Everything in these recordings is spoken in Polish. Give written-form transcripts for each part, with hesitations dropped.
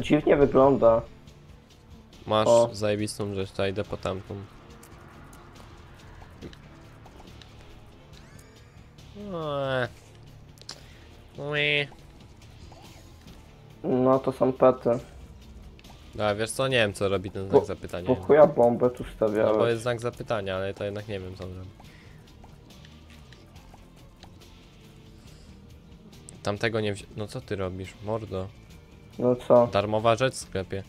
dziwnie wygląda. Masz O. zajebistą rzecz, to idę po tamtą. Ue. No to są pety. Dobra, wiesz co, nie wiem co robi ten znak zapytania. Po chuja bombę tu No bo stawiałeś. jest znak zapytania, ale to jednak nie wiem co on robi. Tamtego nie wzi... No co ty robisz, mordo? No co? Darmowa rzecz w sklepie.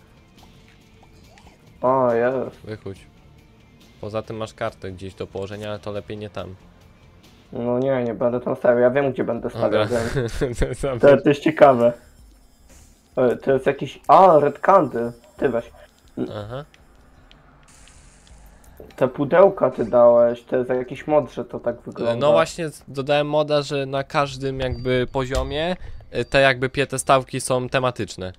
O, jest. Wychódź. Poza tym masz kartę gdzieś do położenia, ale to lepiej nie tam. No nie będę tam stawiał. Ja wiem gdzie będę Dobra. stawiał. Wiem. To jest ciekawe. To jest jakiś... A, red candle. Ty weź. Aha. Te pudełka ty dałeś. To jest jakiś mod, że to tak wygląda. No właśnie dodałem moda, że na każdym jakby poziomie te jakby piedestałki są tematyczne.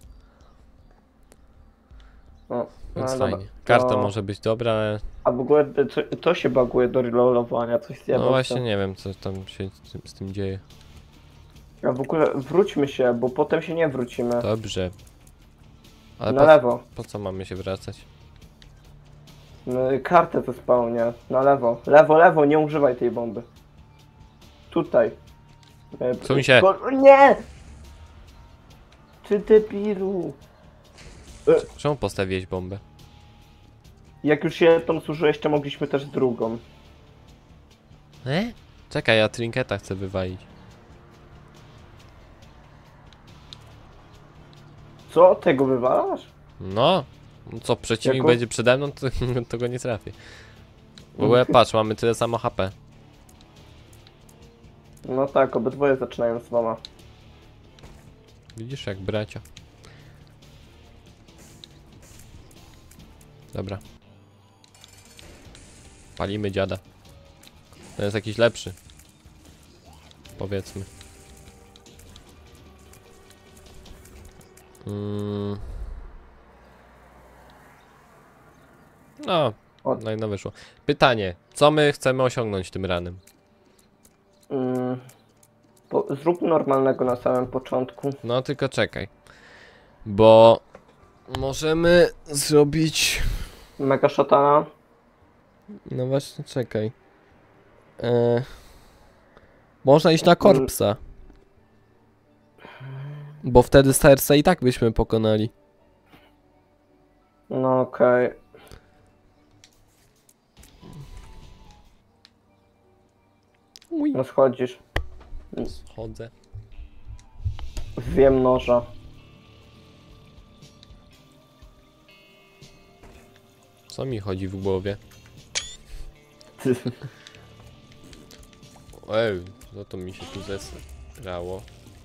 No, Więc no, fajnie. dobra. Karta To- może być dobra, ale A w ogóle to się baguje do reloadowania. Coś no zjebał. właśnie nie wiem co tam się z tym dzieje. A w ogóle wróćmy się, bo potem się nie wrócimy. Dobrze. Ale Na lewo. po co mamy się wracać? No, kartę to spełnia. Na lewo. Lewo, nie używaj tej bomby. Tutaj. Suń się. Nie! Ty debilu. Czemu postawiłeś bombę? Jak już jedną zużyłeś, to mogliśmy też drugą. Czekaj, ja trinketa chcę wywalić. Co? Tego wywalasz? No, co przeciwnik Jako? będzie przede mną, to go nie trafię. W ogóle patrz, mamy tyle samo HP. No tak, obydwoje zaczynają z dwoma. Widzisz jak bracia. Dobra. Palimy dziada. Ten jest jakiś lepszy. Powiedzmy. No, no i no wyszło. Pytanie, co my chcemy osiągnąć tym ranem? Zrób normalnego na samym początku. No tylko czekaj. Bo możemy zrobić... Mega szatana. No właśnie, czekaj. Można iść na korpsa. Bo wtedy Sersa i tak byśmy pokonali. No okej. No schodzisz. Chodzę. Wiem noża. Co mi chodzi w głowie? Ej, no to mi się tu zesrało.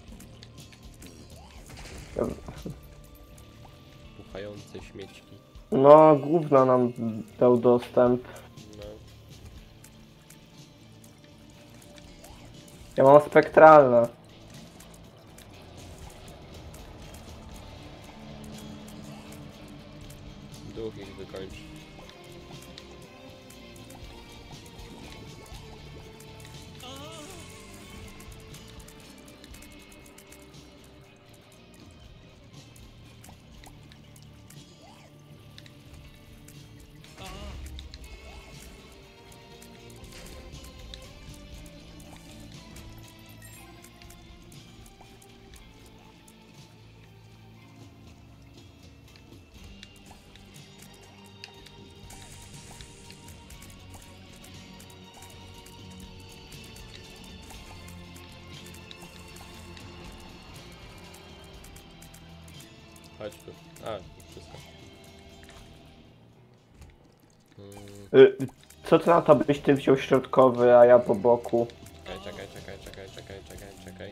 Puchające śmieci. No, gówno nam dał dostęp. No. Ja mam spektralne. Duch ich wykończy. Chodź tu. A, wszystko. Co ty na to byś ty wziął środkowy, a ja po boku? Czekaj.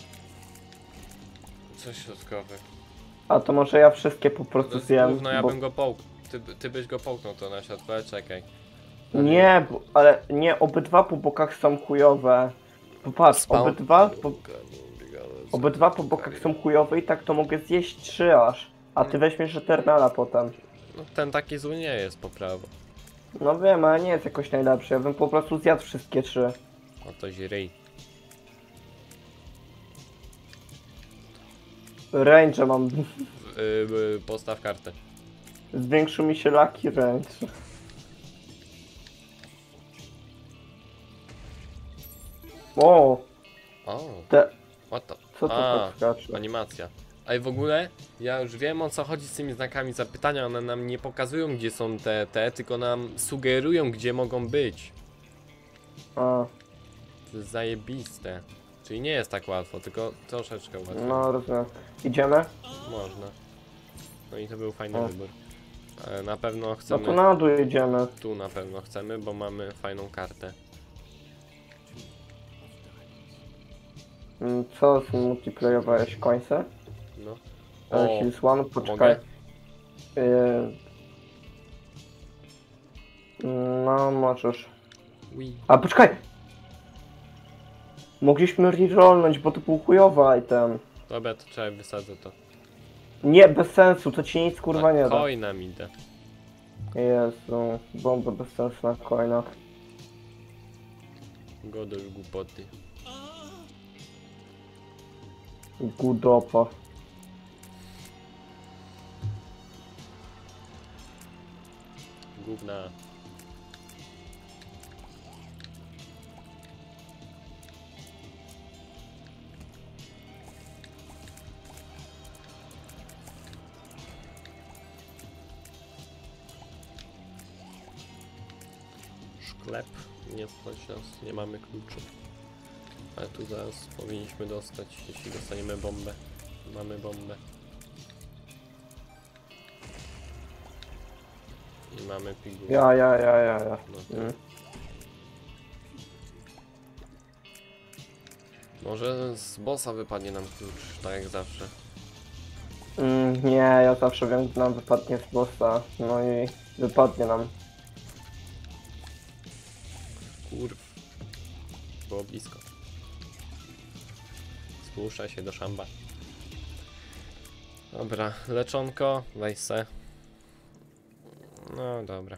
Co środkowy? A to może ja wszystkie po prostu zjem. No ja bo... bym go połknął. Ty byś go połknął to na środku, ale czekaj. Nie, ale nie, obydwa po bokach są chujowe. Popatrz, obydwa po bokach są chujowe i tak to mogę zjeść 3 aż. A ty weźmiesz Eternala potem. No ten taki zły nie jest po prawo. No wiem, ale nie jest jakoś najlepszy. Ja bym po prostu zjadł wszystkie 3. Oto źryj. Range mam. postaw kartę. Zwiększył mi się lucky range. O, O, te... what the... Co to tak skacze? animacja. A i w ogóle, ja już wiem, o co chodzi z tymi znakami zapytania. One nam nie pokazują, gdzie są te, tylko nam sugerują, gdzie mogą być. A, To jest zajebiste. Czyli nie jest tak łatwo, tylko troszeczkę łatwiej. no rozumiem. Idziemy? Można. No i to był fajny O. wybór. Ale na pewno No chcemy... to na dół jedziemy. Tu na pewno chcemy, bo mamy fajną kartę. Co z multiplayerowałeś? Końce? No. O, Hills One, poczekaj. mogę? No, możesz. Ui. A, poczekaj! Mogliśmy rerollnąć, bo to był chujowy item. Dobra, to trzeba wysadzę to. Nie, bez sensu, to ci nic kurwa nie da. Coina mi da. Jezu, bomba bez sensu na coinach. Godol głupoty. Gudopa. Gówna. Sklep. Nie stać nas, nie mamy kluczu. Ale tu zaraz powinniśmy dostać, jeśli dostaniemy bombę. Mamy bombę. I mamy pigułę. Ja. No to Mm. może z bossa wypadnie nam klucz, tak jak zawsze. Nie, ja zawsze wiem, gdy nam wypadnie z bossa. No i wypadnie nam. Kurw. Było blisko. Zgłusza się do szamba. Dobra, leczonko, weź se. No dobra.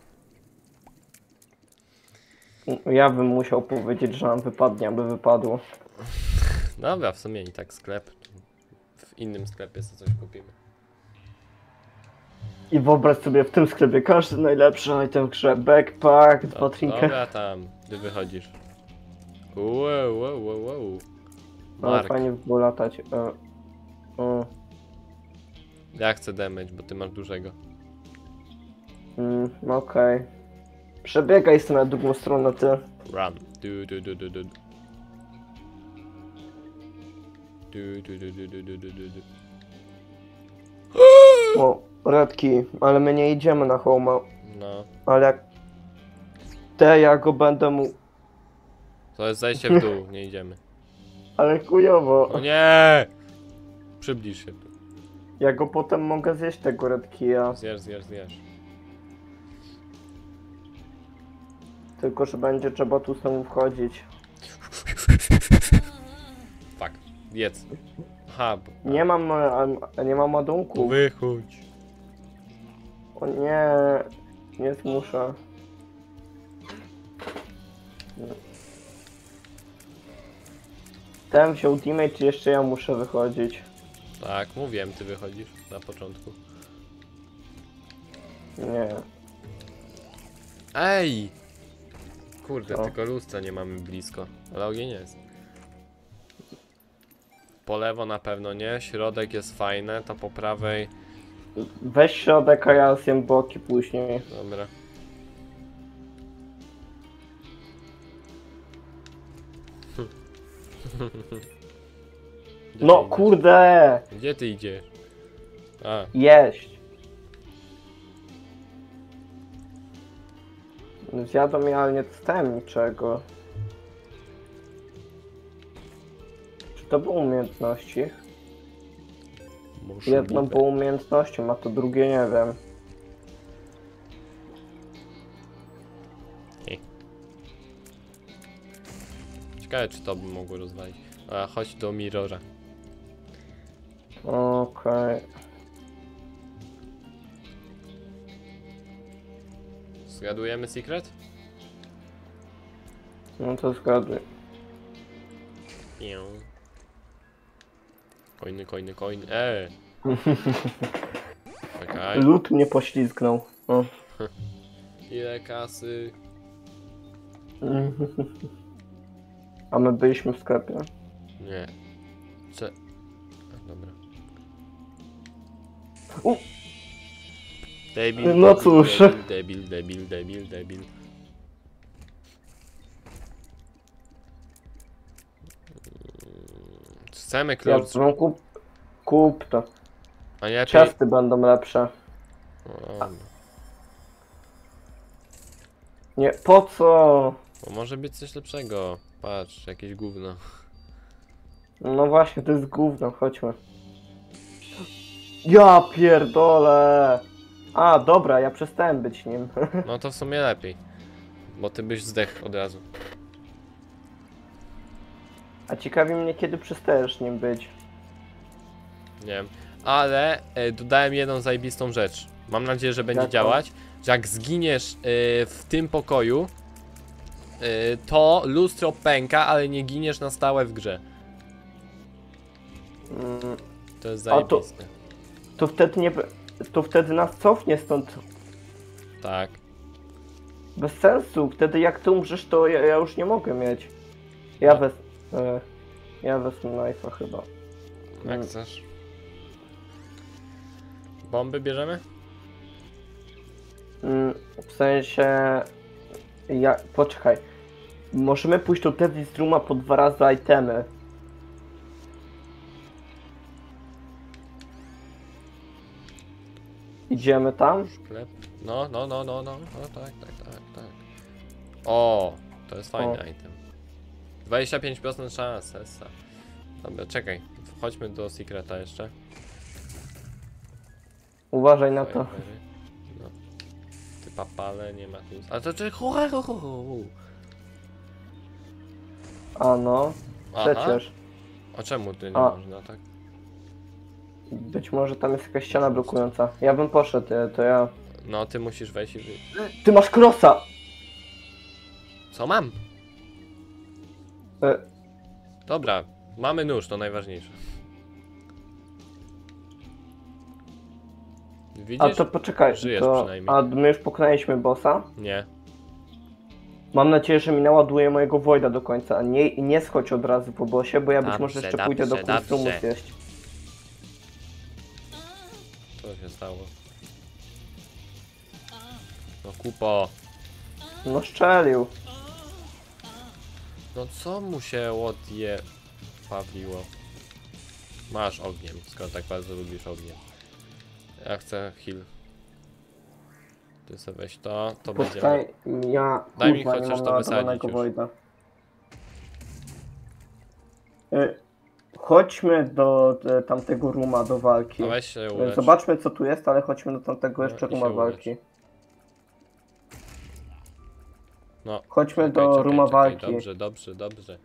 Ja bym musiał powiedzieć, że nam wypadnie, aby wypadło. Dobra, w sumie i tak sklep. W innym sklepie sobie coś kupimy. I wyobraź sobie w tym sklepie każdy najlepszy item w grze. Backpack, dwa trinket. Dobra tam, gdy wychodzisz. Wow. No, Mark, fajnie by było latać. ja chcę damage, bo ty masz dużego. Okej. Przebiegaj sobie na drugą stronę, ty. Run. Du. Du. O, redki, ale my nie idziemy na home. No, Ale jak... ja go będę mu... to jest zejście w dół, nie idziemy. Ale chujowo. O nie! Przybliż się tu. Ja go potem mogę zjeść, tego redkija. Zjesz. Tylko, że będzie trzeba tu z temu wchodzić. Fuck, jedz. Aha, Nie mam ładunku. wychodź. O nie, nie zmuszę. Ten wziął teammate, czy jeszcze ja muszę wychodzić? Tak, mówiłem, ty wychodzisz na początku. Nie. Ej! Kurde, Co? tylko lustra nie mamy blisko, ale ogień jest. Po lewo na pewno nie, środek jest fajne, to po prawej... Weź środek, a ja zjem boki później. Dobra. Gdzie No ty idziesz? kurde! Gdzie ty idziesz? A, Jeść! Zjadłem je, ale nie dostałem niczego. Czy to były umiejętności? możliwe. Jedno było umiejętnością, a to drugie nie wiem. Ciekawe, czy to by mogło rozwalić. A, chodź do Mirrora. Okej. Zgadujemy secret? No to zgaduj. Pię. Coiny. Czekaj. Lód mnie poślizgnął. O. Ile kasy? A my byliśmy w sklepie. Nie. Dobra. U. Debil. No debil, cóż. Debil. Chcemy Ja klucz. kup to. A nie lepiej. Ciasty będą lepsze. O, Nie, po co? bo może być coś lepszego. Patrz, jakieś gówno. No właśnie, to jest gówno, chodźmy. Ja pierdolę! A, dobra, ja przestałem być nim. No to w sumie lepiej. Bo ty byś zdechł od razu. A ciekawi mnie, kiedy przestajesz nim być. Nie wiem. Ale dodałem jedną zajebistą rzecz. Mam nadzieję, że będzie Jaką? działać. Że jak zginiesz w tym pokoju, to lustro pęka, ale nie giniesz na stałe w grze. Mm, To jest A to- zajebiste. To wtedy nie... To wtedy nas cofnie stąd. Tak. Bez sensu. Wtedy jak ty umrzesz, to ja już nie mogę mieć. Ja wezmę... Ja wezmę knife'a chyba. Jak chcesz. Bomby bierzemy? W sensie... Poczekaj. Możemy pójść do Devil's Rooma po 2 razy itemy. Idziemy tam? Sklep. No, tak. O, to jest fajny O. item. 25% szans, essa. Dobra, czekaj. Chodźmy do Secreta jeszcze. Uważaj na to. Fajerwery. No. Ty papale, nie ma tu. A to czy. A no, Aha. przecież. A czemu ty nie A. można tak? Być może tam jest jakaś ściana blokująca. Ja bym poszedł, to ja... No, ty musisz wejść i Ty masz crossa! Co mam? E, Dobra, mamy nóż, to najważniejsze. Widzisz? A to poczekaj, Żyjesz to... przynajmniej. A my już pokonaliśmy bossa? Nie. Mam nadzieję, że mi naładuje mojego Voida do końca, a nie schodź od razu po bossie, bo ja być może Dobrze, jeszcze pójdę do dobrze, kursumu dobrze. zjeść. Co się stało? No kupo. No szczelił. No co mu się pawiło? Masz ogniem, skoro tak bardzo lubisz ogniem. Ja chcę heal. Ty sobie weź to będziemy. Poczekaj, ja Daj mi kurwa, nie chociaż mam to naładowanego wysadzić już. Voida. Chodźmy do tamtego rooma do walki. No weź się ulecz. Zobaczmy co tu jest, ale chodźmy do tamtego No jeszcze i rooma się ulecz. walki. No. Chodźmy do rooma walki. Dobrze.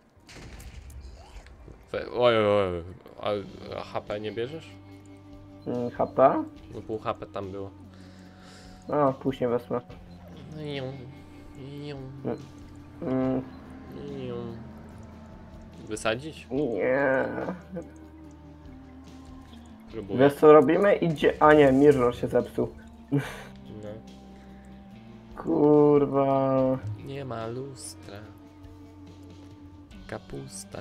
Oj. A HP nie bierzesz? HP? No pół HP tam było. A, później wezmę. Mm, Wysadzić? nie. Próbuję. Wiesz co robimy? Idzie... A nie, Mirror się zepsuł. No. Kurwa. Nie ma lustra. Kapusta.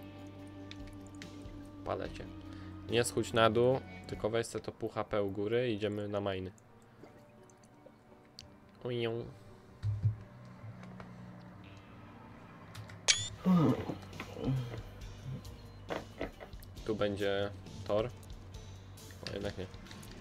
Palecie. Nie schudź na dół, tylko weź sobie to pół HP u góry i idziemy na majny. Ują. Tu będzie Thor. O, jednak nie.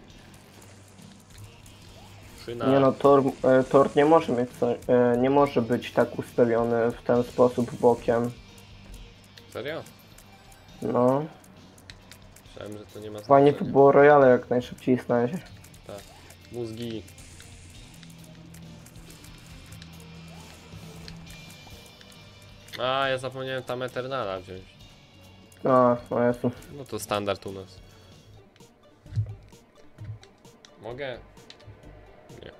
Nie no, tor nie może mieć, nie może być tak ustawiony w ten sposób bokiem. Serio? No. Myślałem, że to nie ma Fajnie to znaczenia. było Royale jak najszybciej znaleźć. Tak. Mózgi. A, ja zapomniałem tam Eternala wziąć. A, o Jezu. No to standard u nas. Mogę? Nie.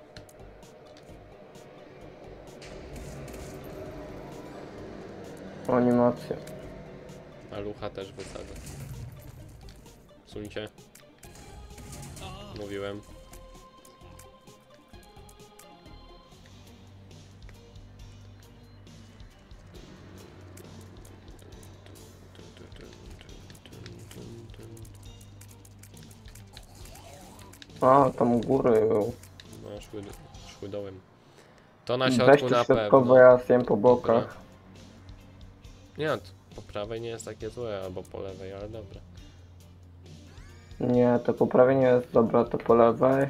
Animacja. Malucha też wysadzę. Suńcie. mówiłem. A, tam u góry. No, szły dołem. To na Weź środku to na środkowo, pewno. ja zjem po Dobra. bokach. Nie, no, po prawej nie jest takie złe, albo po lewej, ale dobra. Nie, to po prawej nie jest dobra, to po lewej.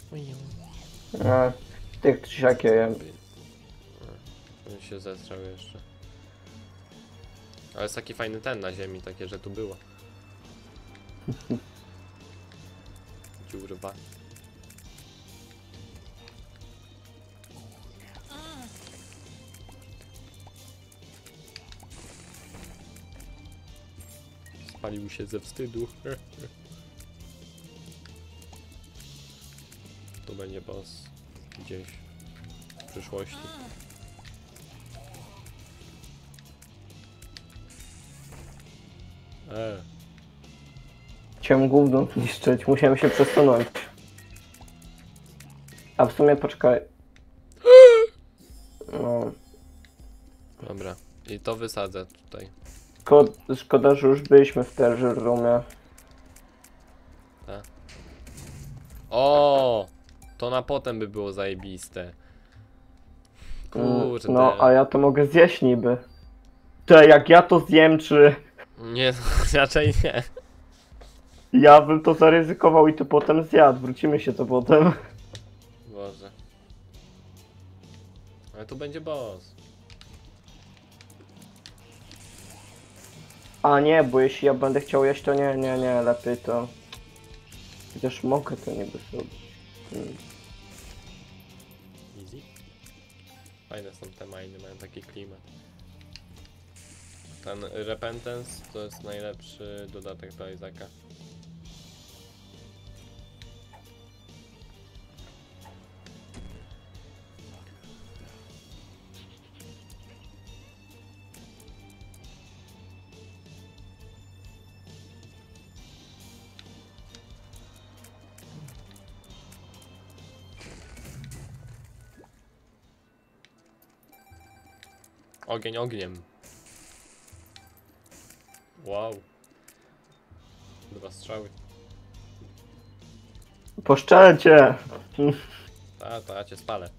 Tych trzysiakie jem. On się zesrał jeszcze. Ale jest taki fajny ten na ziemi, takie, że tu było. Dziurwa. Spalił się ze wstydu. To będzie boss gdzieś w przyszłości. Chciałem gówno niszczyć, musiałem się przesunąć. A w sumie poczekaj. No. Dobra. I to wysadzę tutaj. Szkoda, że już byliśmy w Treasure Roomie. O! To na potem by było zajebiste. Kurde. No, a ja to mogę zjeść niby. To jak ja to zjem, czy Nie, raczej nie. ja bym to zaryzykował i to potem zjadł. Wrócimy się to potem. Boże. Ale tu będzie boss. A nie, bo jeśli ja będę chciał jeść, to nie, lepiej to... Chociaż mogę to niby zrobić. Easy. Fajne są te miny, mają taki klimat. Ten Repentance to jest najlepszy dodatek do Isaaca. Ogień ogniem. Wow. 2 strzały. Poszczelę cię! To ja cię spalę.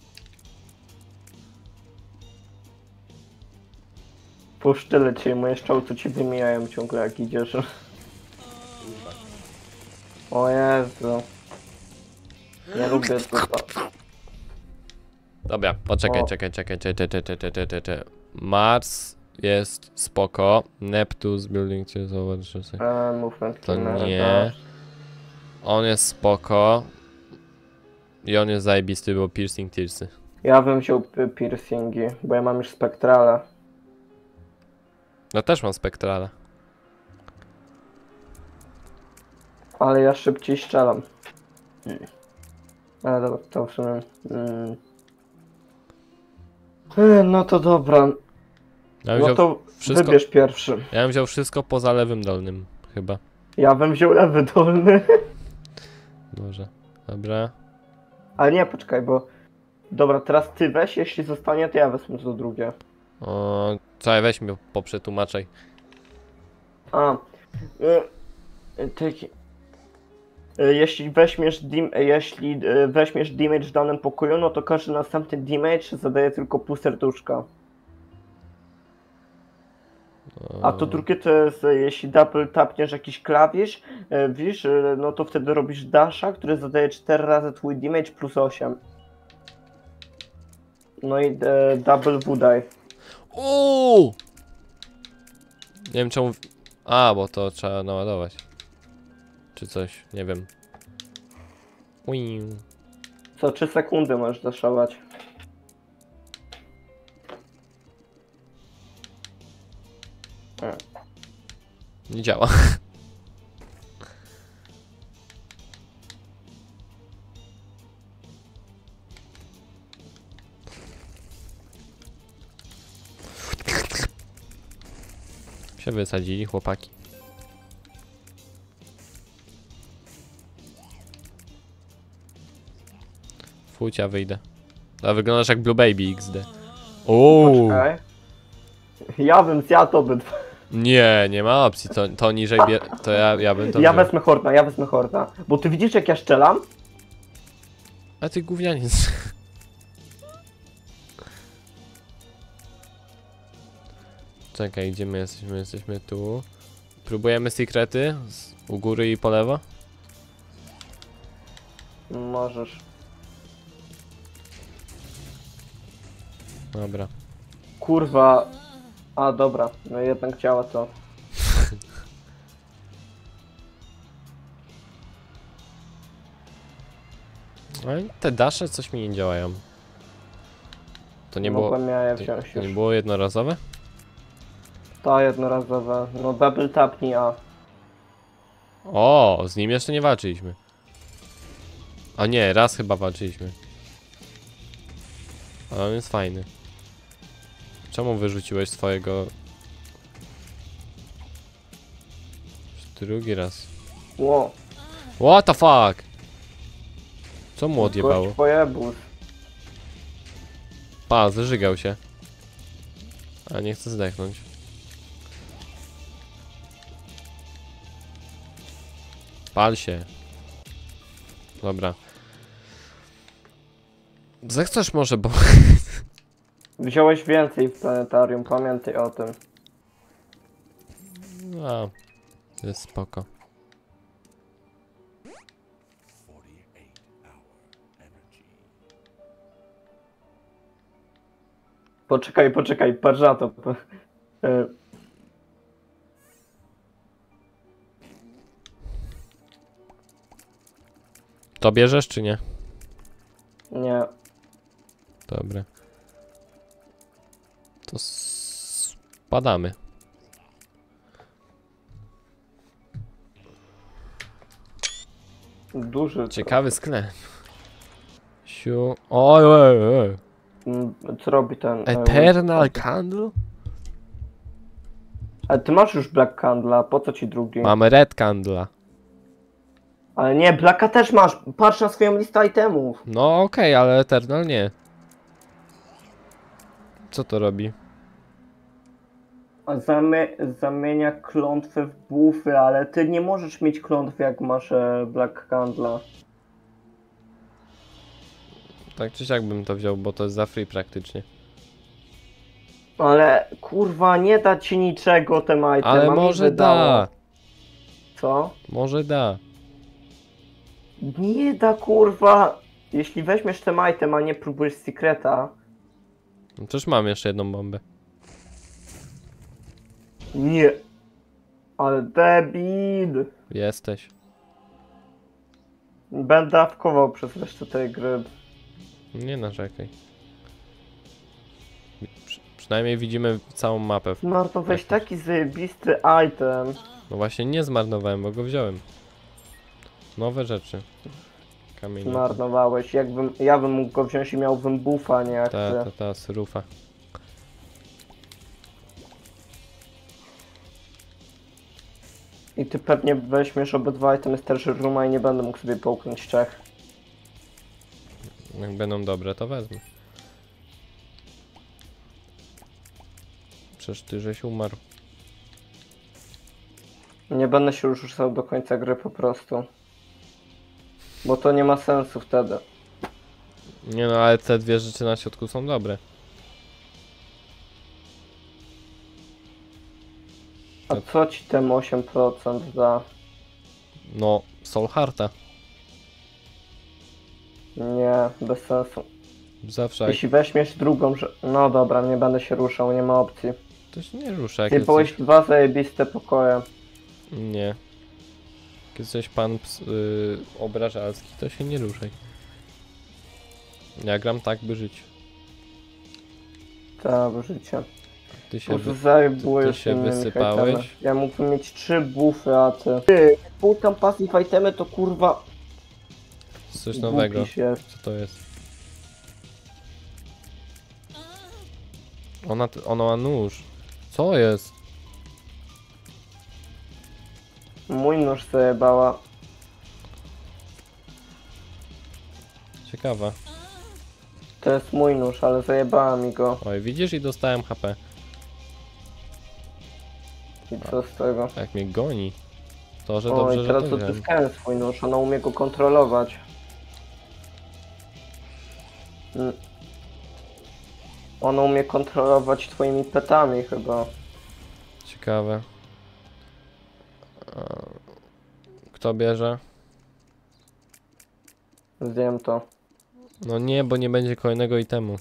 Poszczelę cię, moje szczałce ci wymijają ciągle jak idziesz. Kurwa. O Jezu. Nie lubię to. Dobra, poczekaj, O. czekaj. Mars jest spoko. Neptus building cię zobacz. Movement To Killer, nie. On jest spoko. I on jest zajebisty, bo piercing tearsy. Ja bym wziął piercingi, bo ja mam już spektrale. No też mam spektrala. Ale ja szybciej strzelam. Ale dobra, to w sumie... No to dobra. Ja bym No wziął to wszystko, wybierz pierwszy. ja bym wziął wszystko poza lewym dolnym, chyba. Ja bym wziął lewy dolny. Może. Dobra. Ale nie, poczekaj, bo... Dobra, teraz ty weź, jeśli zostanie, to ja wezmę to drugie. O, czekaj, weź mnie poprzetłumaczaj. A... Taki... Jeśli weźmiesz damage w danym pokoju, no to każdy następny damage zadaje tylko pół serduszka. A to drugie to jest, jeśli double tapniesz jakiś klawisz, wiesz, no to wtedy robisz dasha, który zadaje 4 razy twój damage plus 8. No i double wudaj. Uuu! Nie wiem czemu... A, bo to trzeba naładować. Czy coś, nie wiem. Ui. Co 3 sekundy możesz daszować. Nie działa. Się wysadzili chłopaki. Fucia, wyjdę. A wyglądasz jak Blue Baby XD. Uuu. Poczekaj. Ja bym zjadł obydwa. Nie, nie ma opcji. To niżej to ja bym to Ja wziął. wezmę Horda. Bo ty widzisz jak ja szczelam? A ty gównianiec. Czekaj, gdzie my jesteśmy? Jesteśmy tu. Próbujemy sekrety u góry i po lewo. Możesz. Dobra. Kurwa. A dobra, no jednak działa to. Ale te dasze coś mi nie działają. To nie było. Mogłem je wziąć To nie już. było jednorazowe? To jednorazowe. No double tapnij A. O, z nim jeszcze nie walczyliśmy. A nie, raz chyba walczyliśmy. Ale on jest fajny. Czemu wyrzuciłeś swojego... Już drugi raz. Ło. What the fuck? Co mu odjebało? Gość pojebus. Pa, zażygał się. A nie chce zdechnąć. Pal się. Dobra. Zechcesz może, bo... Wziąłeś więcej w planetarium, pamiętaj o tym. A, to jest spoko. Poczekaj, patrz na to. To bierzesz czy nie? Nie. Dobra. To spadamy. Duży. Ciekawy sklep. Siu. Oj, oj, oj. Co robi ten? Eternal Candle? Ale ty masz już Black Candle'a, po co ci drugi? Mamy Red Candle'a. Ale nie, Blacka też masz. Patrz na swoją listę itemów. No okej, ale Eternal nie. Co to robi? A zamienia klątwę w buffy, ale ty nie możesz mieć klątwy jak masz Black Candle'a. Tak czy siak bym to wziął, bo to jest za free praktycznie. Ale kurwa, nie da ci niczego ten item. Ale a mi może wydało. da. Co? Może da. Nie da kurwa. Jeśli weźmiesz ten item, a nie próbujesz secreta. No przecież mam jeszcze jedną bombę. Nie. Ale debil. Jesteś. Będę dawkował przez resztę tej gry. Nie narzekaj. Przynajmniej widzimy całą mapę. Zmarnowałeś taki zajebisty item. No właśnie nie zmarnowałem, bo go wziąłem. Nowe rzeczy. Kamienie. Zmarnowałeś. Ja bym mógł go wziąć i miałbym buffa, nie jak ty. Ta, surufa. I ty pewnie weźmiesz obydwa itemy z Treasure Rooma i nie będę mógł sobie połknąć trzech. Jak będą dobre, to wezmę. Przecież ty żeś umarł. Nie będę się już ruszał do końca gry po prostu. Bo to nie ma sensu wtedy. Nie no, ale te dwie rzeczy na środku są dobre. A co ci ten 8% da? No, Soul Hearta. Nie, bez sensu. Zawsze jak Jeśli weźmiesz drugą, że... No dobra, nie będę się ruszał, nie ma opcji. to się nie rusza, jak Ty byłeś jesteś... dwa zajebiste pokoje. Nie. Jak jesteś pan obrażalski, to się nie ruszaj. Ja gram tak, by żyć. Całe życie. Ty się Zajebujesz ty się innymi wysypałeś? itemami. Ja mógłbym mieć 3 buffy, a ty... Ty, jak tam passive itemy, to kurwa... Coś nowego. głupiś jest. Co to jest? Ona ma nóż. Co jest? Mój nóż zajebała. Ciekawa. To jest mój nóż, ale zajebała mi go. Oj, widzisz i dostałem HP. I co z tego? Jak mnie goni. To, że O, dobrze, i że teraz to wiem. odzyskałem swój nóż, ona umie go kontrolować. Ona umie kontrolować twoimi petami chyba. Ciekawe. Kto bierze? Zjem to. No nie, bo nie będzie kolejnego itemu.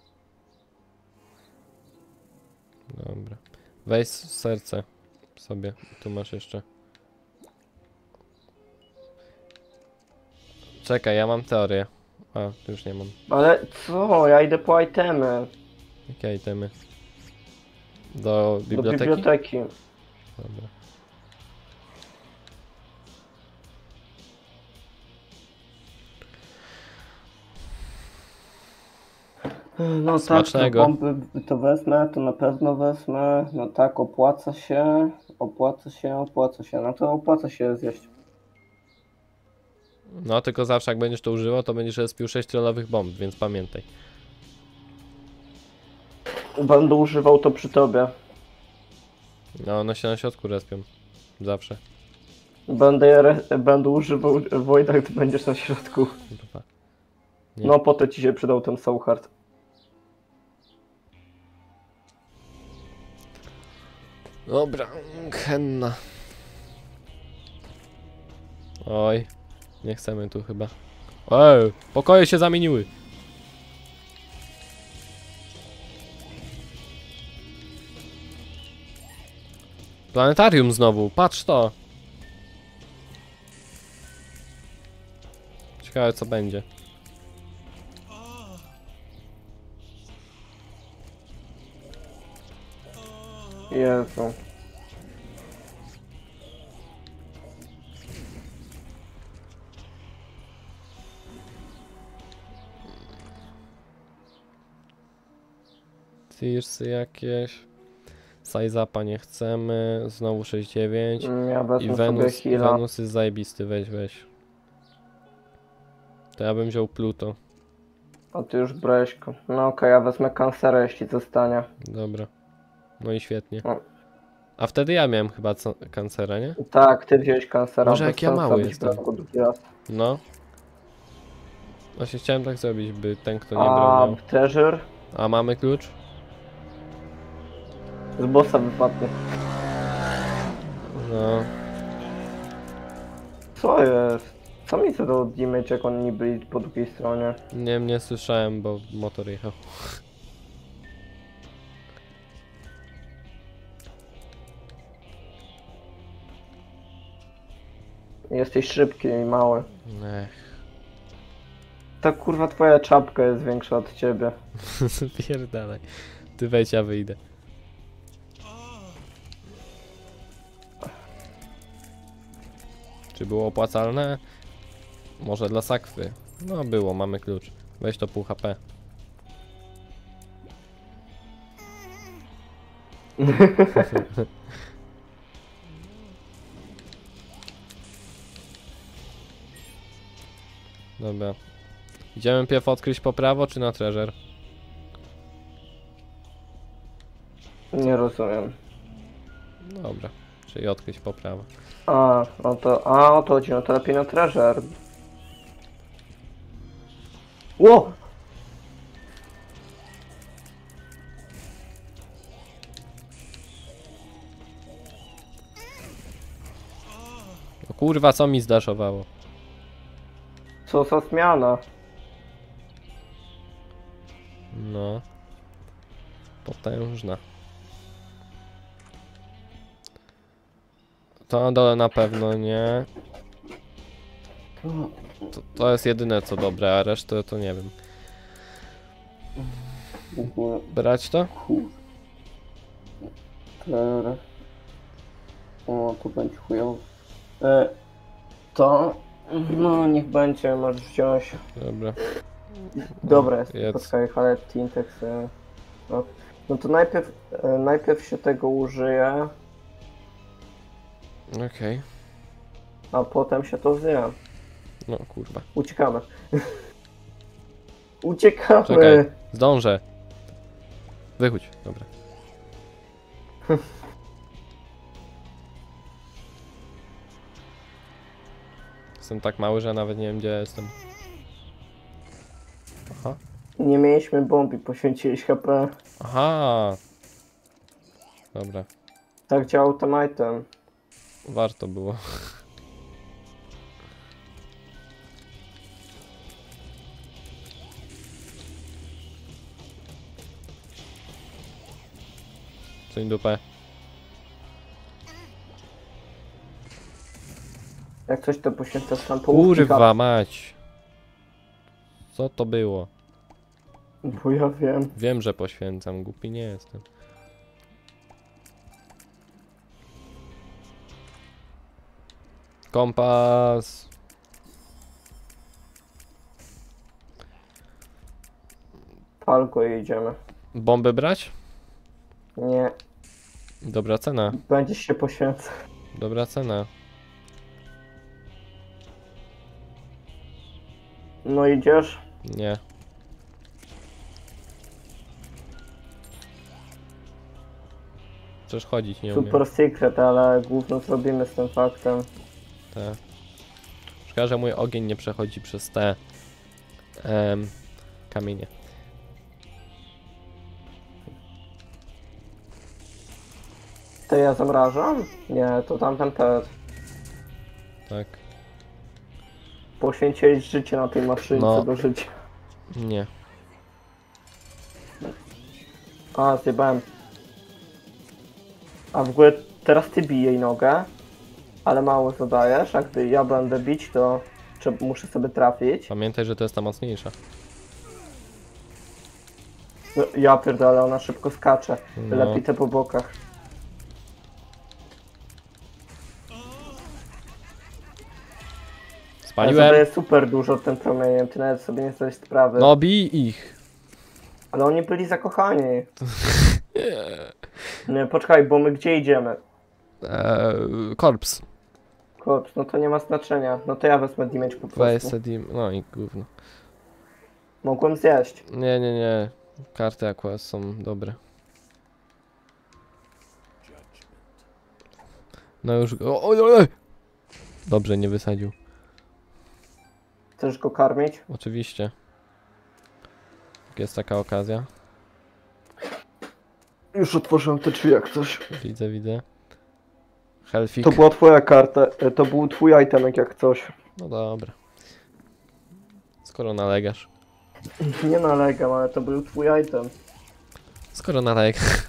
Dobra. Weź serce sobie. Tu masz jeszcze. Czekaj, ja mam teorię. A, tu już nie mam. Ale co? Ja idę po itemy. Jakie itemy? Do Do biblioteki? biblioteki. Dobra. No tak, to Smacznego. bomby to wezmę, to na pewno wezmę. No tak, opłaca się. Opłaca się, opłaca się. No to opłaca się zjeść. No, tylko zawsze jak będziesz to używał, to będziesz respił 6 trollowych bomb, więc pamiętaj. Będę używał to przy tobie. No, one się na środku respią. Zawsze. Będę używał Wojda, gdy będziesz na środku. Kurwa. Nie. No potem ci się przydał ten Soulhard. Dobra, henna. Oj, nie chcemy tu chyba. Ej, pokoje się zamieniły. Planetarium znowu, patrz to. Ciekawe co będzie. Jezu. Tearsy jakieś. Sizapa nie chcemy. Znowu 6-9. Ja I wezmę sobie heala. Venus jest zajebisty, weź. To ja bym wziął Pluto. A ty już brałeś go. No okej, ja wezmę kancera, jeśli zostanie. Dobra. No i świetnie. O. A wtedy ja miałem chyba kancera, nie? Tak, ty wziąłeś kancera. Może bez jak ja sensu, mały abyś jestem. brał go drugi raz. No. Właśnie chciałem tak zrobić, by ten kto nie A brał miał. treasure? A mamy klucz? Z bossa wypadnie. No. Co jest? Co mi to do damage, jak oni byli po drugiej stronie? Nie słyszałem, bo motor jechał. Jesteś szybki i mały. Ech. Ta kurwa twoja czapka jest większa od ciebie. Pierdalaj. Ty wejdź, ja wyjdę. Czy było opłacalne? Może dla sakwy. No było, mamy klucz. Weź to pół HP. Dobra. Idziemy pierw odkryć po prawo, czy na treasure? Nie rozumiem. Dobra. Czyli odkryć po prawo. A, no to, o to chodzi, no to lepiej na treasure. Ło! O kurwa, co mi zdaszowało? Co za zmiana? No. Potężna. To na dole na pewno nie. To jest jedyne co dobre, a resztę to nie wiem. Brać to? O, to będzie chujowo. To... No, niech będzie, możesz wziąć. Dobra. Dobra jest, jedz. poczekaj, ale Tintex... No. No to najpierw się tego użyje, Okej. a potem się to zje. No kurwa. Uciekamy. Uciekamy. Czekaj, zdążę. Wychódź, dobra. Jestem tak mały, że nawet nie wiem, gdzie jestem. Aha. Nie mieliśmy bomb i poświęciliśmy HP. Aha. Dobra, Tak działał ten item. warto było. Coś dupę. Jak coś to poświęcasz tam połówki. Kurwa mać. Co to było? Bo ja wiem. Wiem, że poświęcam, głupi nie jestem. Kompas. Palko i idziemy. Bomby brać? Nie, Dobra cena, będziesz się poświęcał. dobra cena. No idziesz? Nie. Przecież chodzić nie umiem. Super secret, ale gówno zrobimy z tym faktem. Tak. Szkoda, że mój ogień nie przechodzi przez te kamienie. To ja zamrażam? Nie, to tamten pet. Tak. Poświęciłeś życie na tej maszynce No. do życia. Nie. A, zjebałem. A w ogóle teraz ty bij jej nogę, ale mało zadajesz, a gdy ja będę bić, to muszę sobie trafić. Pamiętaj, że to jest ta mocniejsza. No, ja pierdolę, ona szybko skacze. No. Lepiej te po bokach. Ja Spaliłem. zadaję super dużo tym promieniem, ty nawet sobie nie zdajesz sprawy. No bij ich. Ale oni byli zakochani. Nie, poczekaj, bo my gdzie idziemy? Korps. Korps, no to nie ma znaczenia. No to ja wezmę damage po Weź prostu. Sedim. No i gówno. Mogłem zjeść. Nie, nie, nie. Karty akurat są dobre. No już. Oj. Dobrze, nie wysadził. Chcesz go karmić? Oczywiście. Jak jest taka okazja. Już otworzyłem te drzwi jak coś. Widzę, widzę. Helfik. To była twoja karta, to był twój itemek jak coś. No dobra. Skoro nalegasz. Nie nalegam, ale to był twój item. Skoro nalegasz.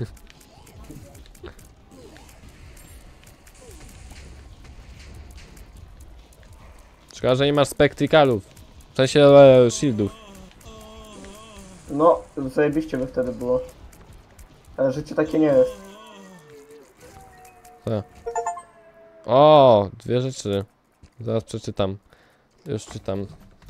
Szkoda, że nie masz spektrikalów. W sensie shieldów. No, zajebiście by wtedy było. Ale życie takie nie jest. O, dwie rzeczy. Zaraz przeczytam. Już czytam.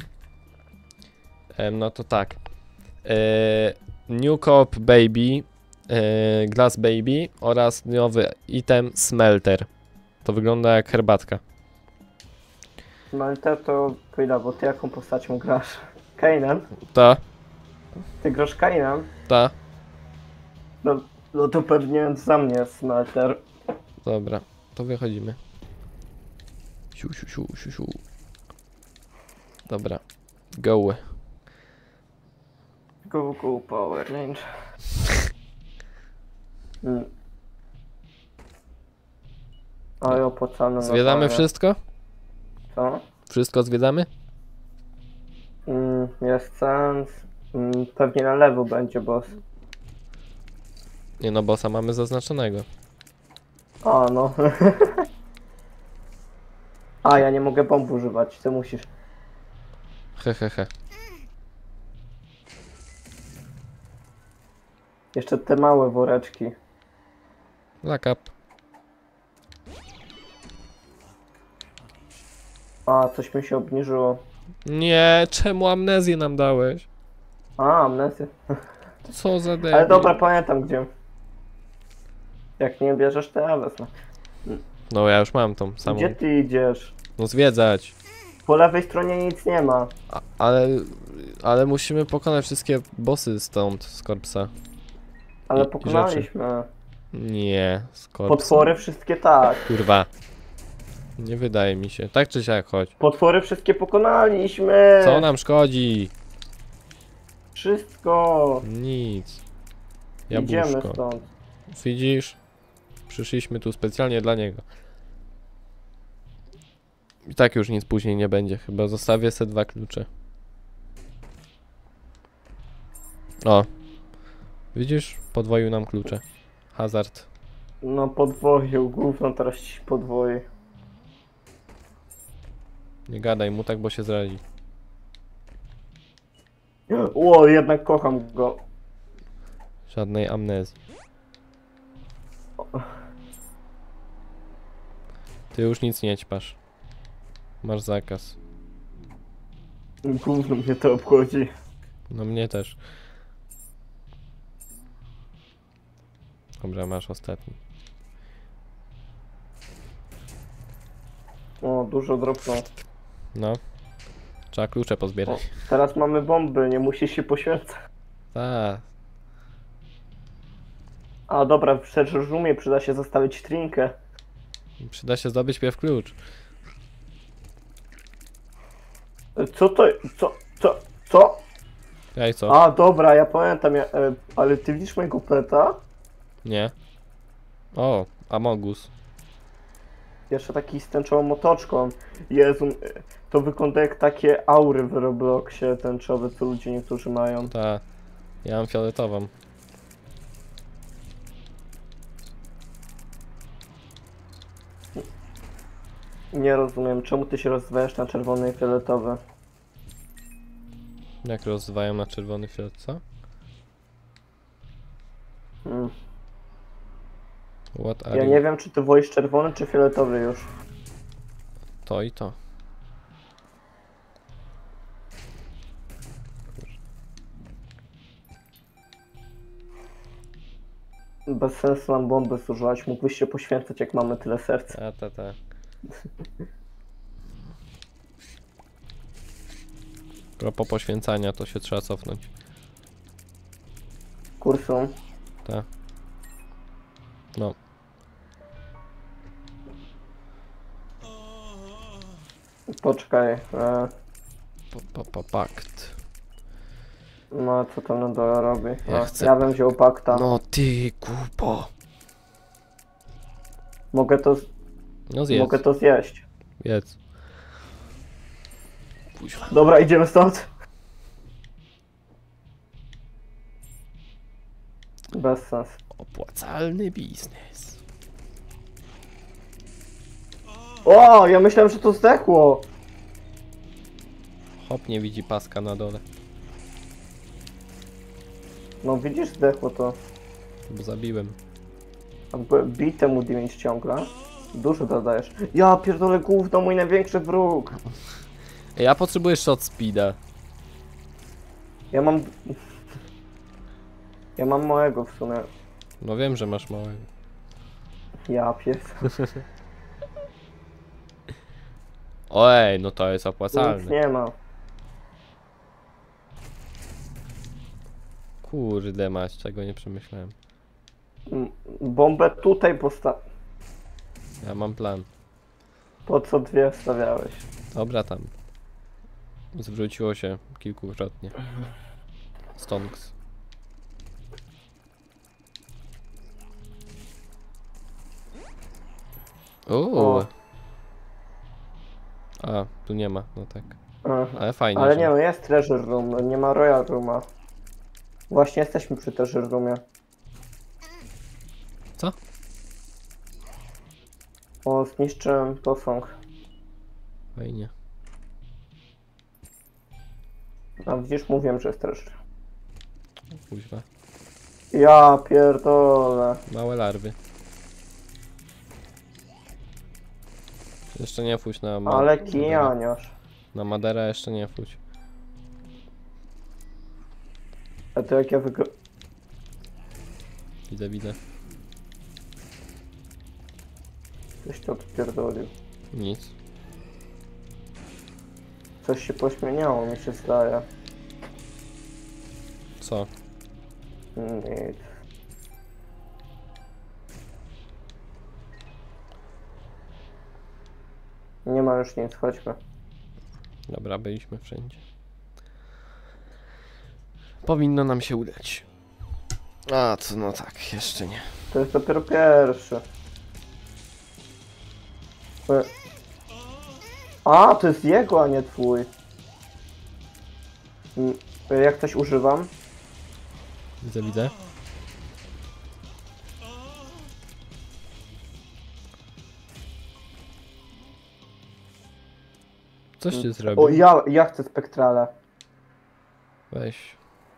No to tak. New Cop Baby, Glass Baby oraz nowy item Smelter. To wygląda jak herbatka. Smelter to chwila, bo ty jaką postacią grasz? Kainem? Ta, Ty grasz Kainem? ta. No to pewnie za mnie Smelter. Dobra, to wychodzimy. Siu, siu, siu, siu, siu. Dobra, go. Go Power Range. Ale opłacane. Zwiedzamy nadanie. wszystko? Co? Wszystko zwiedzamy? Jest sens. Pewnie na lewo będzie boss. Nie no, bossa mamy zaznaczonego. A no. A ja nie mogę bomb używać, ty musisz. Hehehe. Jeszcze te małe woreczki. Zakap. A, coś mi się obniżyło. Nie, czemu amnezję nam dałeś? A, amnezję. Co za debil. Ale dobra, pamiętam gdzie. Jak nie bierzesz, to ja wezmę. No ja już mam tą samą. Gdzie ty idziesz? No zwiedzać. Po lewej stronie nic nie ma. Ale Ale musimy pokonać wszystkie bossy stąd, z korpsa. Ale I pokonaliśmy. Nie, z korpsa. Potwory wszystkie tak. Kurwa. Nie wydaje mi się. Tak czy siak, chodź. Potwory wszystkie pokonaliśmy. Co nam szkodzi? Wszystko. Nic. Idziemy Jabłuszko. stąd. Widzisz? Przyszliśmy tu specjalnie dla niego. I tak już nic później nie będzie. Chyba zostawię sobie 2 klucze. O. Widzisz? Podwoił nam klucze. Hazard. No podwoił, gówno teraz ci podwoi. Nie gadaj mu tak, bo się zradzi. O, jednak kocham go. Żadnej amnezji. Ty już nic nie ćpasz. Masz zakaz. Gówno mnie to obchodzi. No mnie też. Dobra, masz ostatni. O, dużo dropnął. No. Trzeba klucze O, pozbierać. teraz mamy bomby, nie musisz się poświęcać. Tak. A dobra, w Treasure Roomie przyda się zostawić trinkę. Przyda się zdobyć pierw klucz. Co to... Co? Ej, co? A, dobra, ja pamiętam, ale ty widzisz mojego peta? Nie. O, Amogus. Jeszcze taki z tęczową motoczką. Jezu, to wygląda jak takie aury w Robloxie tęczowe, co ludzie niektórzy mają. Ta. Ja mam fioletową. Nie rozumiem, czemu ty się rozwijesz na czerwone i fioletowe? Jak rozwają na czerwony fiolet, co? Hmm. What are Ja you? nie wiem, czy ty wolisz czerwony, czy fioletowy już. To i to. Bez sensu nam bomby zużywać, mógłbyś się poświęcać, jak mamy tyle serca. Ta. Propos poświęcania, to się trzeba cofnąć. Kursu. Ta. No. Poczekaj. Pakt. No, co tam na dole robi? Ja A, chcę- ja bym wziął pakta. No ty, kupo. Mogę to, No zjedz. mogę to zjeść. Jedz. Kuźwa. Dobra, idziemy stąd. Bez sens. Opłacalny biznes. O, ja myślałem, że to zdechło. Hop, nie widzi paska na dole. No widzisz, zdechło to. Bo zabiłem. Bij temu damage ciągle. Dużo dodajesz. Ja pierdolę, gówno, mój największy wróg. Ja potrzebuję shot speeda. Ja mam... Ja mam małego w sumie. No wiem, że masz małego. Ja pies. Ojej, no to jest Nic opłacalne. nie ma. Kurde mać, czego nie przemyślałem. Bombę tutaj postaw... Ja mam plan. Po co dwie wstawiałeś? Dobra tam. Zwróciło się kilkukrotnie. Stonks. O. A, tu nie ma, no tak. Aha. Ale fajnie. Ale że- nie no, jest Treasure Room, no nie ma Royal Rooma. Właśnie jesteśmy przy Treasure Roomie. Co? O, zniszczyłem posąg. Fajnie. A widzisz, mówiłem, że jest Treasure. Kuźwa. Ja pierdolę. Małe larwy. Jeszcze nie fuć na Ale kijaniasz. Na Maderę jeszcze nie fuć. A to jak ja Widzę. Coś to odpierdolił. Nic. Coś się pośmieniało, mi się zdaje. Co? Nic. Nie ma już nic, chodźmy. Dobra, byliśmy wszędzie. Powinno nam się udać. A, co, no tak, jeszcze nie. To jest dopiero pierwszy. A, to jest jego, a nie twój. Jak coś używam? Widzę, widzę. Mm. Coś ty zrobił? O, ja chcę spektrale. Weź.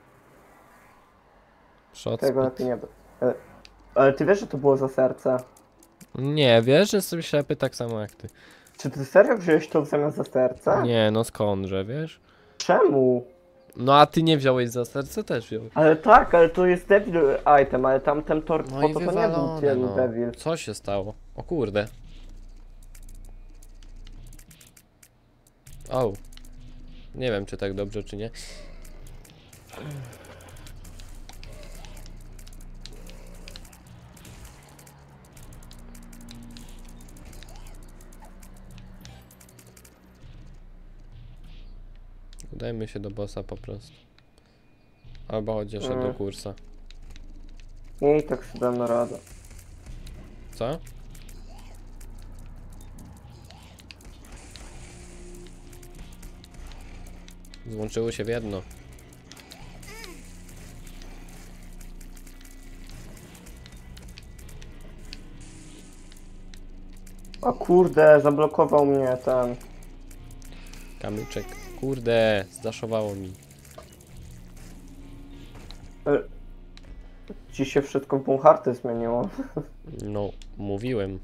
Shot Tego speed. lepiej nie... Ale ty wiesz, że to było za serce? Nie, wiesz, że jestem ślepy tak samo jak ty. Czy ty serio wziąłeś to w zamian za serce? Nie, no skądże, wiesz? Czemu? No a ty nie wziąłeś za serce? Też wziąłeś. Ale tak, ale to jest devil item, ale tamten tor No po i to nie był wywalone, ten no. devil. Co się stało? O kurde. O. Nie wiem, czy tak dobrze, czy nie. Udajmy się do bossa po prostu. Albo chociaż do kursa. I tak sobie damy radę. Co? Złączyły się w jedno. O kurde, zablokował mnie ten. Kamyczek. Kurde, zdaszowało mi. Ci się wszystko w Bunharty zmieniło. No, mówiłem.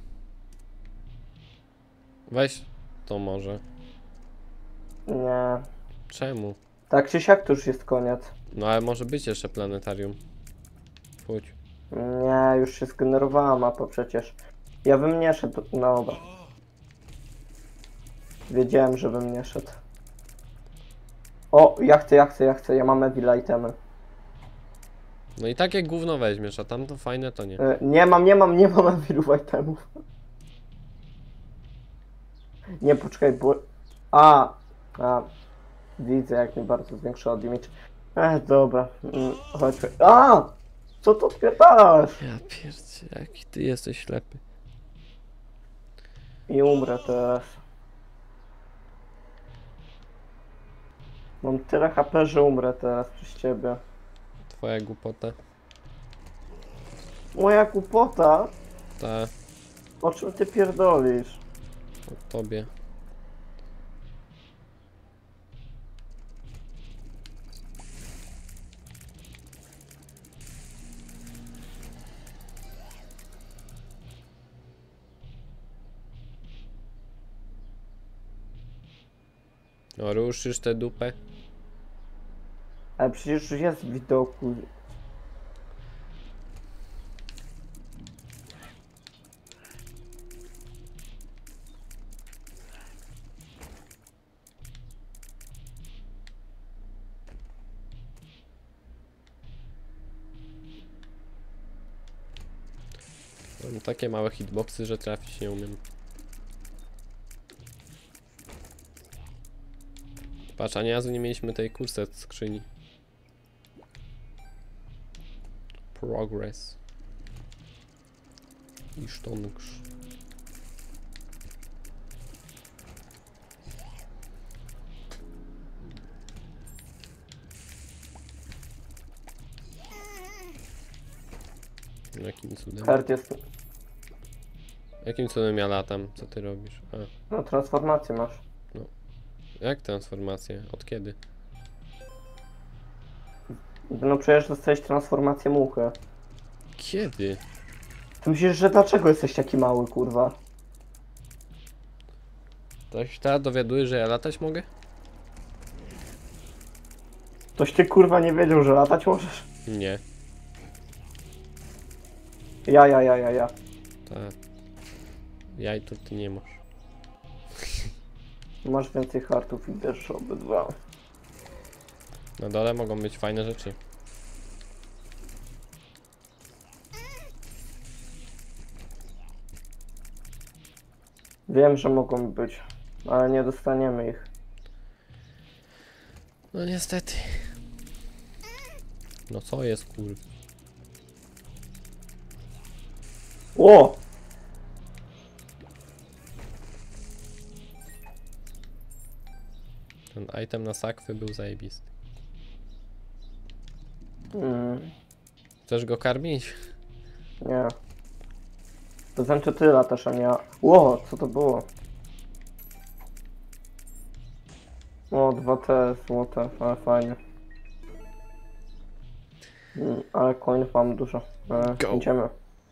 Weź to może. Nie. Czemu? Tak czy siak to już jest koniec. No ale może być jeszcze planetarium. Chodź. Nie, już się zgenerowała mapa przecież. Ja bym nie szedł. No dobra. Wiedziałem, że bym nie szedł. O, ja chcę. Ja mam evil itemy. No i takie gówno weźmiesz, a tamto fajne to nie. Nie mam evilów itemów. Nie, poczekaj, bo... A, widzę, jak mnie bardzo zwiększyło damage. Dobra, chodźmy. A! Co to odpierdalasz? Ja pierdzie, jaki ty jesteś ślepy. I umrę teraz. Mam tyle HP, że umrę teraz przez ciebie. Twoja głupota. Moja głupota? Ta O czym ty pierdolisz? o tobie. No ruszysz tę dupę. Ale przecież już jest w widoku. Mam takie małe hitboxy, że trafić nie umiem. Patrz, ani razu nie mieliśmy tej kurset skrzyni. Progress. I sztongrz. Jakim cudem? Kart jest. Jakim cudem ja latam? Co ty robisz? A, No, transformację masz. jak transformację? Od kiedy? No przecież dostałeś transformację muchy. Kiedy? Ty myślisz, że dlaczego jesteś taki mały, kurwa? To się teraz dowiaduje, że ja latać mogę? Toś ty kurwa nie wiedział, że latać możesz? Nie. Ja. Tak. Jaj to ty nie masz. Masz więcej hartów i bierzesz obydwa. Na dole mogą być fajne rzeczy. Wiem, że mogą być, ale nie dostaniemy ich. No niestety. No co jest kur... O! Ten item na sakwy był zajebisty. Chcesz go karmić? Nie. To znaczy tyle też, a nie... Ło, co to było? O, 2T złote, ale fajnie. Ale coinów mam dużo. Go. Idziemy.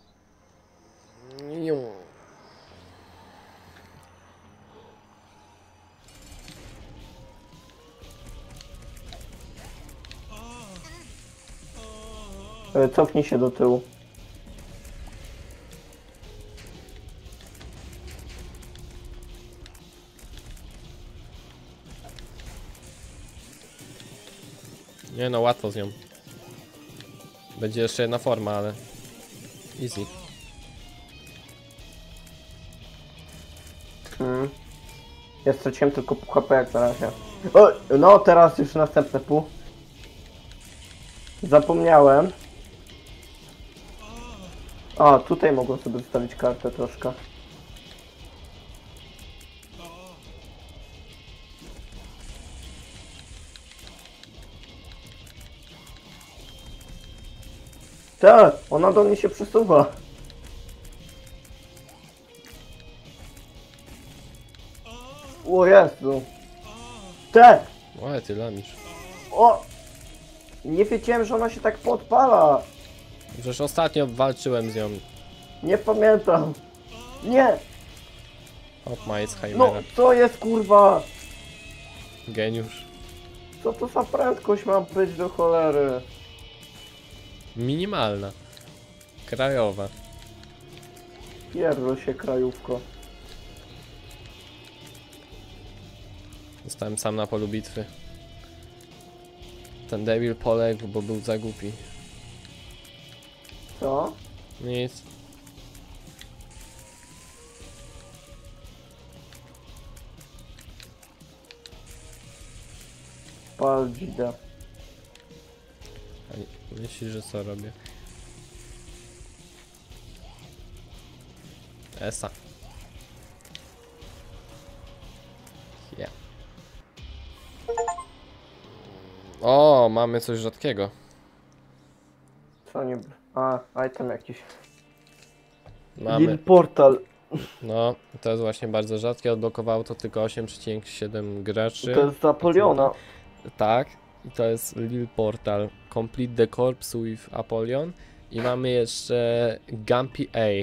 Cofnij się do tyłu. Nie no, łatwo z nią. Będzie jeszcze jedna forma, ale... Easy. Ja straciłem tylko pół HP jak na razie. O, no teraz już następne pół. Zapomniałem. A, tutaj mogłem sobie zostawić kartę troszkę. Tak, ona do mnie się przesuwa. O Jezu. Te! O, ty lamisz. O! Nie wiedziałem, że ona się tak podpala. Przecież ostatnio walczyłem z nią. Nie pamiętam. Nie! Hop, Mice, No, Heimera. co jest kurwa? Geniusz. Co to za prędkość ma być do cholery? Minimalna. Krajowa. Pierdol się krajówko. Zostałem sam na polu bitwy. Ten debil poległ, bo był za głupi. Co? Nic. Pal widzę. Myślisz, że co robię? Esa. Yeah. O, mamy coś rzadkiego. Co nie... A, item jakiś. Mamy. Lil Portal. No, to jest właśnie bardzo rzadkie. Odblokowało to tylko 8,7 graczy. To jest z Apoliona. Tak. I to jest Lil Portal. Complete the Corpse with Apollyon. I mamy jeszcze Gumpy A.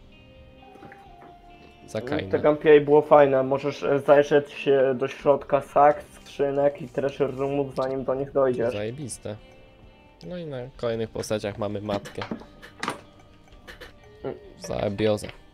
Za Te Kaina. gameplay było fajne. Możesz zajrzeć do środka sak, skrzynek i treasure roomów, zanim do nich dojdziesz. Zajebiste. No i na kolejnych postaciach mamy matkę. Za biozę.